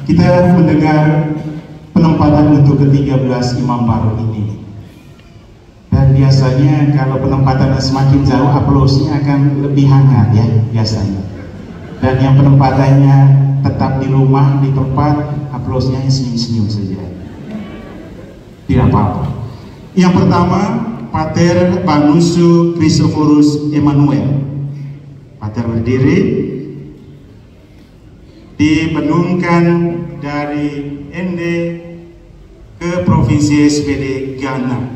kita mendengar penempatan untuk ke-13 imam baru ini. Dan biasanya kalau penempatannya semakin jauh, aplausnya akan lebih hangat ya biasanya. Dan yang penempatannya tetap di rumah, di tempat, aplausnya senyum-senyum saja. Tidak apa-apa. Yang pertama, Pater Banusu Christophorus Emmanuel. Pater berdiri, dibenungkan dari Ende ke Provinsi SPD Ghana.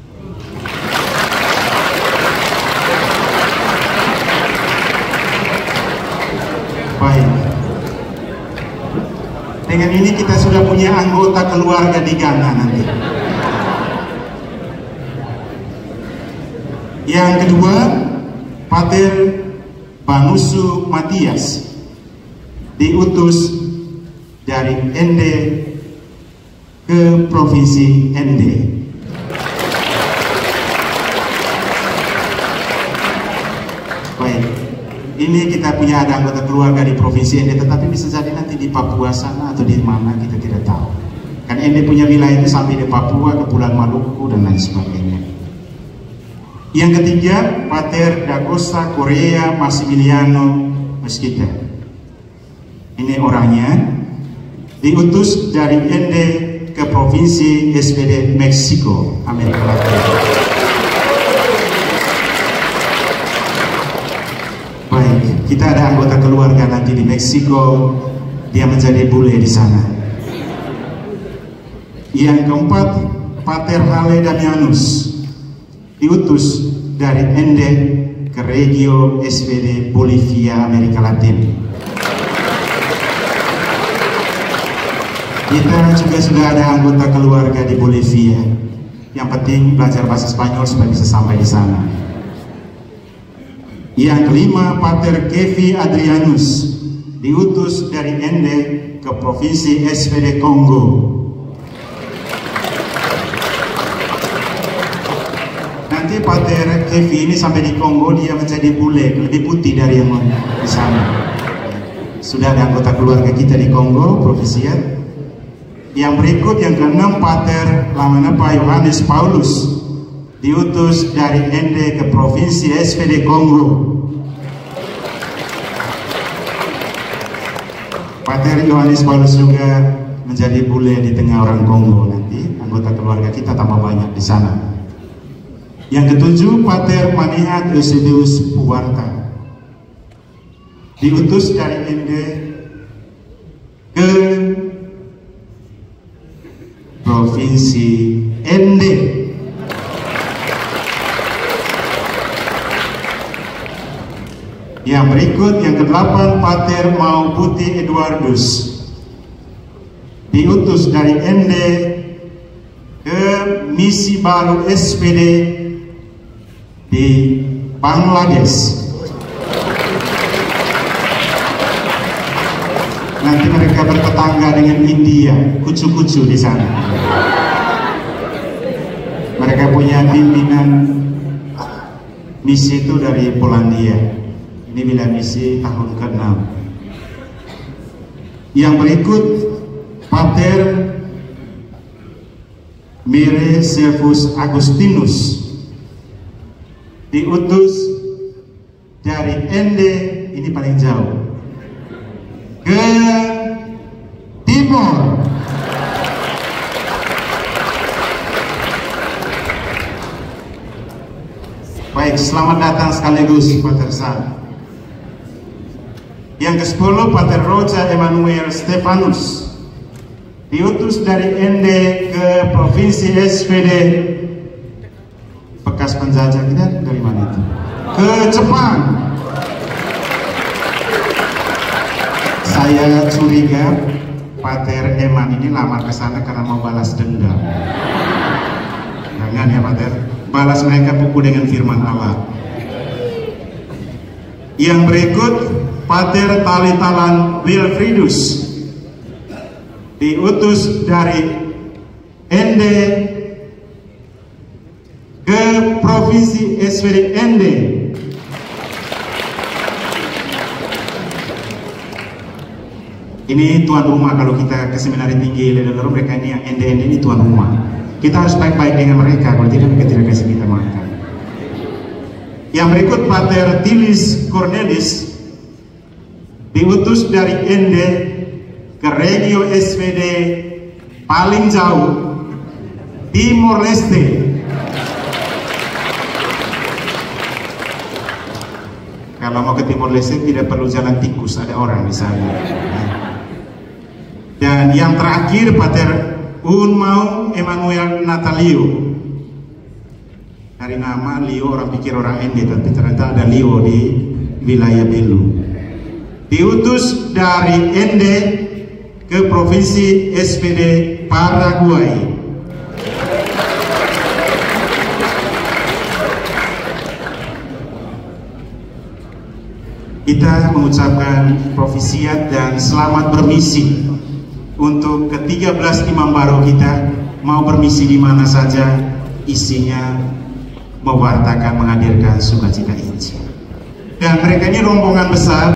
Baik. Dengan ini kita sudah punya anggota keluarga di Ghana nanti. Yang kedua, Pater Banusu Matias, diutus dari Ende ke Provinsi Ende. Baik, ini kita punya ada anggota keluarga di Provinsi Ende, tetapi bisa jadi nanti di Papua sana atau di mana kita tidak tahu. Kan Ende punya wilayah itu sampai di Papua, Kepulauan Maluku dan lain sebagainya. Yang ketiga, Pater Dagosa Korea Massimiliano Mesquita. Ini orangnya diutus dari Ende ke Provinsi SPD Meksiko, Amerika Latin. Baik, kita ada anggota keluarga nanti di Meksiko, dia menjadi bule di sana. Yang keempat, Pater Hale Damianus, diutus dari Ende ke Regio SPD Bolivia, Amerika Latin. Kita juga sudah ada anggota keluarga di Bolivia. Yang penting belajar bahasa Spanyol supaya bisa sampai di sana. Yang kelima, Pater Kevi Adrianus, diutus dari Ende ke Provinsi SPD Kongo. Nanti Pater Kevi ini sampai di Kongo dia menjadi bule, lebih putih dari yang di sana. Sudah ada anggota keluarga kita di Kongo, Provinsi. Yang berikut, yang keenam, Pater Lamanapa Yohanes Paulus, diutus dari Ende ke Provinsi SPD Kongo. Pater Yohanes Paulus juga menjadi bule di tengah orang Kongo. Nanti anggota keluarga kita tambah banyak di sana. Yang ketujuh, Pater Maniat Eusebius Puwarta, diutus dari Ende ke Provinsi Ende. Yang berikut, yang ke-8, Pater Mauputi Eduardus, diutus dari Ende ke misi baru SPD di Bangladesh. Nanti mereka bertetangga dengan India, kucu-kucu di sana. Mereka punya pimpinan misi itu dari Polandia. Ini bila misi tahun ke-6. Yang berikut, Pater Mire Servus Agustinus, diutus dari Ende, ini paling jauh, ke timur. Baik, selamat datang sekaligus Pater San. Yang ke-10, Pater Roja Emmanuel Stefanus, diutus dari Ende ke Provinsi SPD bekas penjajah kita dari mana itu? Ke Jepang. Saya curiga Pater Eman ini lamar ke sana karena mau balas dendam. Jangan ya Pater, balas mereka pukul dengan firman Allah. Yang berikut, Pater Talitalan Wilfridus, diutus dari Ende ke Provinsi SPD Ende. Ini tuan rumah. Kalau kita ke seminari tinggi lalu mereka ini yang ende-ende ini tuan rumah. Kita harus baik-baik dengan mereka, kalau tidak mereka tidak kasih kita makan. Yang berikut Pater Tilis Cornelis diutus dari Ende ke Regio SPD paling jauh, Timor Leste. Kalau mau ke Timor Leste tidak perlu jalan tikus, ada orang di sana. Dan yang terakhir Pater Unmau Emmanuel Natalio. Dari nama Leo orang pikir orang Ende, tapi ternyata ada Leo di wilayah Belu. Diutus dari Ende ke provinsi SPD Paraguay. Kita mengucapkan profisiat dan selamat bermisi untuk ke-13 imam baru kita, mau bermisi di mana saja, isinya mewartakan, menghadirkan sukacita Injil. Dan mereka ini rombongan besar.